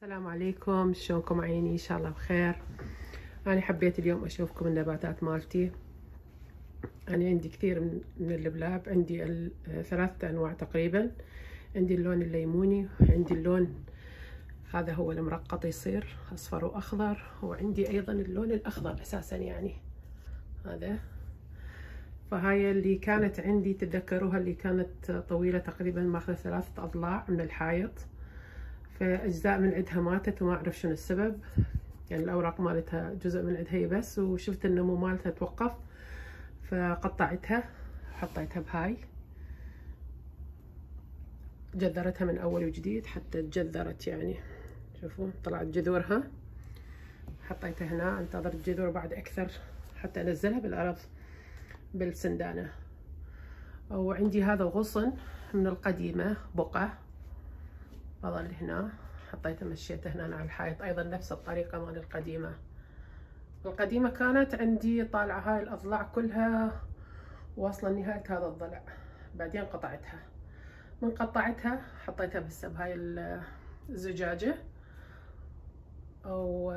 السلام عليكم، شلونكم عيني؟ ان شاء الله بخير. انا حبيت اليوم اشوفكم النباتات مالتي. انا عندي كثير من البلاب، عندي 3 انواع تقريبا. عندي اللون الليموني، عندي اللون هذا هو المرقط يصير اصفر واخضر، وعندي ايضا اللون الاخضر اساسا يعني هذا. فهاي اللي كانت عندي، تتذكروها اللي كانت طويلة تقريبا ماخذة 3 اضلاع من الحائط، فأجزاء من عندها ماتت وما أعرف شنو السبب. يعني الأوراق مالتها جزء من عندها هي بس، وشفت النمو مالتها توقف فقطعتها حطيتها بهاي، جذرتها من أول وجديد حتى تجذرت. يعني شوفوا طلعت جذورها، حطيتها هنا انتظر الجذور بعد أكثر حتى أنزلها بالأرض بالسندانة. وعندي هذا الغصن من القديمة بقع بظل هنا، حطيته مشيته هنا على الحائط ايضا نفس الطريقه مال القديمه كانت عندي طالعه هاي الاضلاع كلها واصله لنهايه هذا الضلع، بعدين قطعتها. من قطعتها حطيتها بس بهاي الزجاجه، او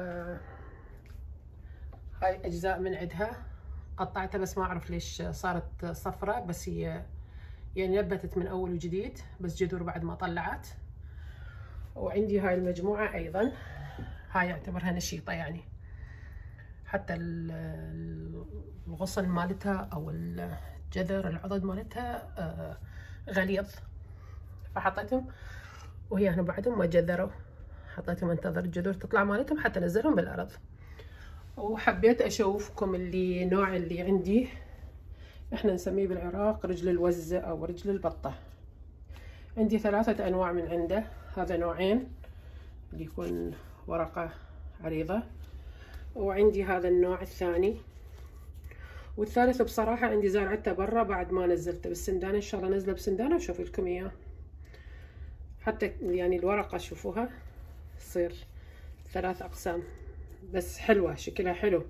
هاي اجزاء من عندها قطعتها بس ما اعرف ليش صارت صفراء، بس هي يعني نبتت من اول وجديد بس جذور بعد ما طلعت. وعندي هاي المجموعة أيضا، هاي أعتبرها نشيطة يعني، حتى الغصن مالتها أو الجذر العضد مالتها غليظ، فحطيتهم وهي هنا بعدهم ما جذروا، حطيتهم انتظر الجذور تطلع مالتهم حتى نزلهم بالأرض. وحبيت أشوفكم نوع اللي عندي إحنا نسميه بالعراق رجل الوزة أو رجل البطة. عندي 3 أنواع من عنده، هذا نوعين اللي يكون ورقة عريضة، وعندي هذا النوع الثاني، والثالث بصراحة عندي زارعته برا بعد ما نزلته بالسندانة. إن شاء الله نزله بسندانة وشوف لكم إياه، حتى يعني الورقة شوفوها تصير 3 أقسام بس حلوة، شكلها حلو.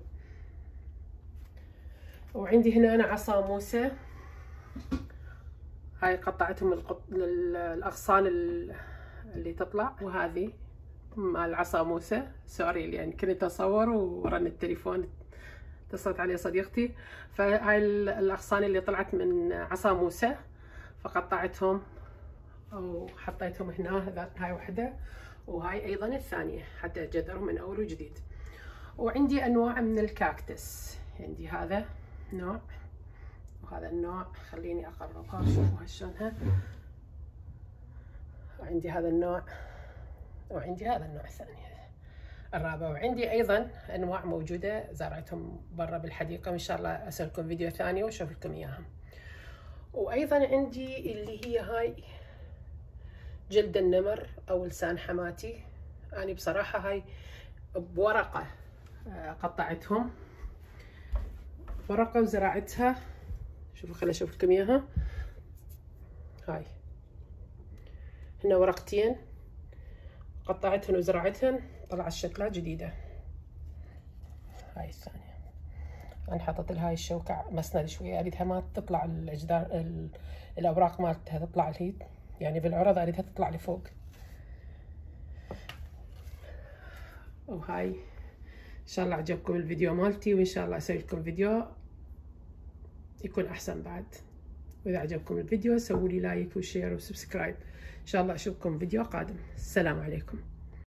وعندي هنا أنا عصا موسى، هاي قطعتهم الأغصان اللي تطلع، وهذه مع العصا موسى. سوري يعني كنت أصور ورن التليفون اتصلت عليه صديقتي، فهاي الأغصان اللي طلعت من عصا موسى فقطعتهم وحطيتهم هنا. هاي وحدة وهاي أيضا الثانية حتى جذرهم من أول وجديد. وعندي أنواع من الكاكتس، عندي هذا نوع وهذا النوع، خليني أقربها شوفوا شلونها. وعندي هذا النوع وعندي هذا النوع الثاني الرابع. وعندي أيضا أنواع موجودة زرعتهم برا بالحديقة، وإن شاء الله أسوي لكم فيديو ثاني وأشوف لكم إياها. وأيضا عندي اللي هي هاي جلد النمر أو لسان حماتي. أنا بصراحة هاي بورقة قطعتهم ورقة وزرعتها، شوفوا خليني أشوف لكم إياها. هاي هنا ورقتين قطعتهن وزرعتهن، طلعت شكلها جديدة. هاي الثانية أنا حطيت لها هاي الشوكة مسند شوية، أريدها ما تطلع الأجدار الأوراق مالتها تطلع لي يعني بالعرض، أريدها تطلع لفوق. وهاي إن شاء الله عجبكم الفيديو مالتي، وإن شاء الله أسوي لكم فيديو يكون أحسن بعد. وإذا عجبكم الفيديو سووا لي لايك وشير وسبسكرايب. إن شاء الله أشوفكم فيديو قادم. السلام عليكم.